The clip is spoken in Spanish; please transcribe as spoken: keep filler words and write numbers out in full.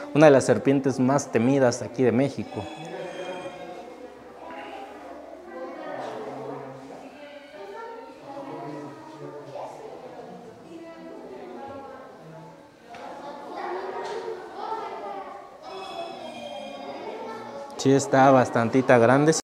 una de las serpientes más temidas aquí de México. Sí, está bastantita grande.